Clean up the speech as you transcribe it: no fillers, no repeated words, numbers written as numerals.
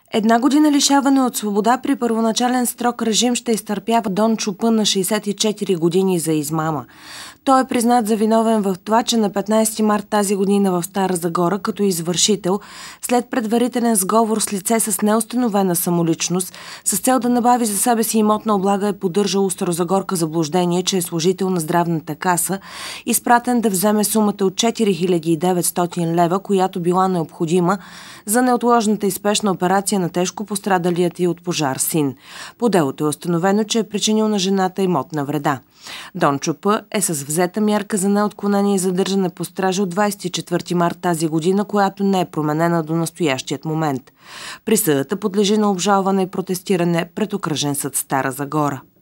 Една година лишаване от свобода при първоначален строг режим ще изтърпява Дончо П. на 64 години за измама. Той е признат за виновен в това, че на 15 март тази година в Стара Загора като извършител, след предварителен сговор с лице с неустановена самоличност, с цел да набави за себе си имотна облага, е поддържал Старозагорка заблуждение, че е служител на здравната каса, изпратен да вземе сумата от 4900 лева, която била необходима за неотложната и спешна операция на тежко пострадалият и от пожар син. По делото е установено, че е причинил на жената имотна вреда. Дончо П. е с взета мярка за неотклонение и задържане по стража от 24 март тази година, която не е променена до настоящият момент. Присъдата подлежи на обжалване и протестиране пред Окръжен съд Стара Загора.